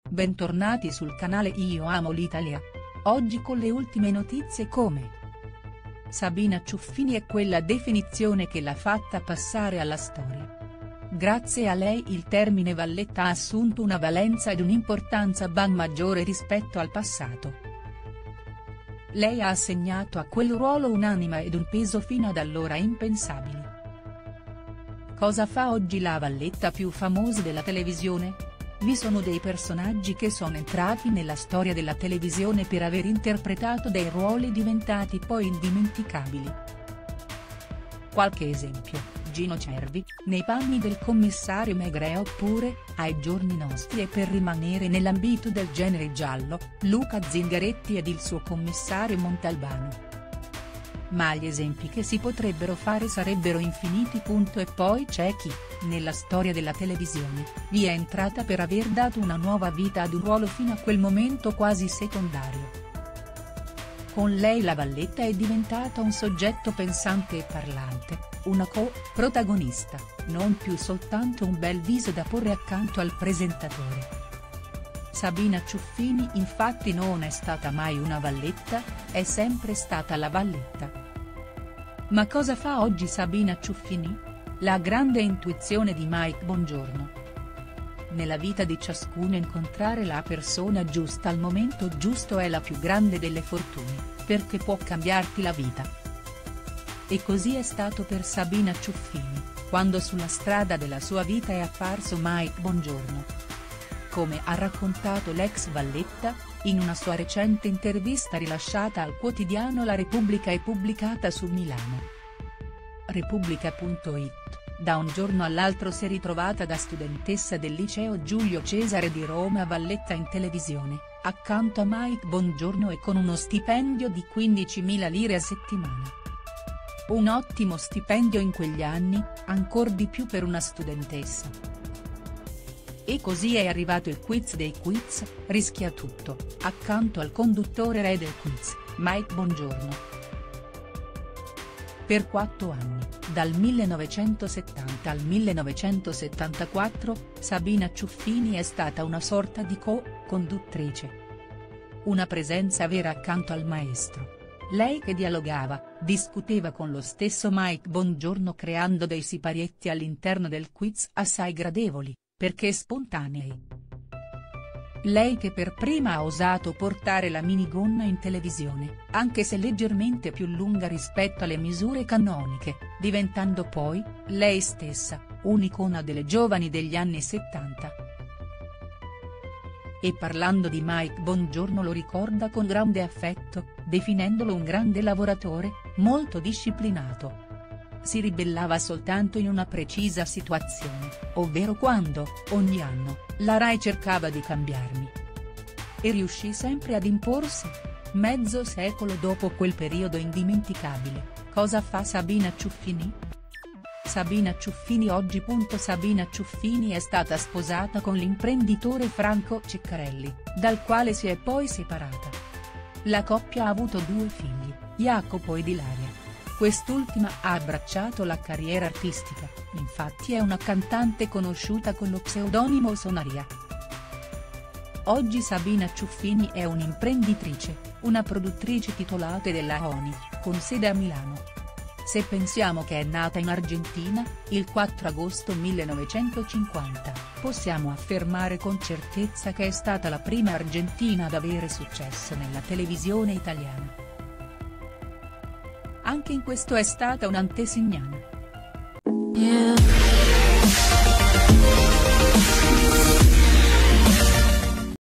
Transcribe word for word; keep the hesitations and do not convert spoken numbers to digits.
bentornati sul canale Io Amo l'Italia. Oggi con le ultime notizie come Sabina Ciuffini è quella definizione che l'ha fatta passare alla storia. Grazie a lei il termine valletta ha assunto una valenza ed un'importanza ben maggiore rispetto al passato. Lei ha assegnato a quel ruolo un'anima ed un peso fino ad allora impensabili. Cosa fa oggi la valletta più famosa della televisione? Vi sono dei personaggi che sono entrati nella storia della televisione per aver interpretato dei ruoli diventati poi indimenticabili. Qualche esempio: Gino Cervi, nei panni del commissario Maigret, oppure, ai giorni nostri e per rimanere nell'ambito del genere giallo, Luca Zingaretti ed il suo commissario Montalbano. Ma gli esempi che si potrebbero fare sarebbero infiniti. E poi c'è chi, nella storia della televisione, vi è entrata per aver dato una nuova vita ad un ruolo fino a quel momento quasi secondario. Con lei la valletta è diventata un soggetto pensante e parlante, una co-protagonista, non più soltanto un bel viso da porre accanto al presentatore. Sabina Ciuffini infatti non è stata mai una valletta, è sempre stata la valletta. Ma cosa fa oggi Sabina Ciuffini? La grande intuizione di Mike Bongiorno. Nella vita di ciascuno incontrare la persona giusta al momento giusto è la più grande delle fortune, perché può cambiarti la vita. E così è stato per Sabina Ciuffini, quando sulla strada della sua vita è apparso Mike Bongiorno. Come ha raccontato l'ex valletta, in una sua recente intervista rilasciata al quotidiano La Repubblica e pubblicata su Milano Repubblica punto it, da un giorno all'altro si è ritrovata da studentessa del liceo Giulio Cesare di Roma valletta in televisione, accanto a Mike Bongiorno e con uno stipendio di quindicimila lire a settimana. Un ottimo stipendio in quegli anni, ancor di più per una studentessa. E così è arrivato il quiz dei quiz, rischia tutto, accanto al conduttore re del quiz, Mike Bongiorno. Per quattro anni, dal millenovecentosettanta al millenovecentosettantaquattro, Sabina Ciuffini è stata una sorta di co-conduttrice. Una presenza vera accanto al maestro. Lei che dialogava, discuteva con lo stesso Mike Bongiorno creando dei siparietti all'interno del quiz assai gradevoli, perché spontanei. Lei che per prima ha osato portare la minigonna in televisione, anche se leggermente più lunga rispetto alle misure canoniche, diventando poi, lei stessa, un'icona delle giovani degli anni settanta. E parlando di Mike Bongiorno lo ricorda con grande affetto, definendolo un grande lavoratore, molto disciplinato. Si ribellava soltanto in una precisa situazione, ovvero quando, ogni anno, la Rai cercava di cambiarmi. E riuscì sempre ad imporsi. Mezzo secolo dopo quel periodo indimenticabile, cosa fa Sabina Ciuffini? Sabina Ciuffini oggi. Sabina Ciuffini è stata sposata con l'imprenditore Franco Ceccarelli, dal quale si è poi separata. La coppia ha avuto due figli, Jacopo ed Ilaria. Quest'ultima ha abbracciato la carriera artistica, infatti è una cantante conosciuta con lo pseudonimo Sonaria. Oggi Sabina Ciuffini è un'imprenditrice, una produttrice titolata della ONI, con sede a Milano. Se pensiamo che è nata in Argentina, il quattro agosto millenovecentocinquanta, possiamo affermare con certezza che è stata la prima argentina ad avere successo nella televisione italiana. Anche in questo è stata un'antesignana. Yeah.